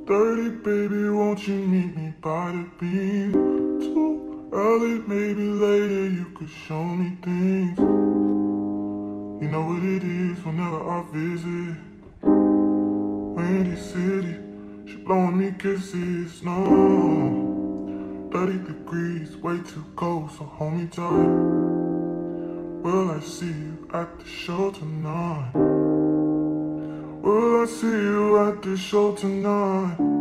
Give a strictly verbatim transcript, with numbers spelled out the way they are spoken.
thirty, baby, won't you meet me by the beam? Too early, maybe later, you could show me things. You know what it is whenever I visit Windy City, she blowing me kisses, no. thirty degrees, way too cold, so hold me tight. Will I see you at the show tonight? Will I see you at the show tonight?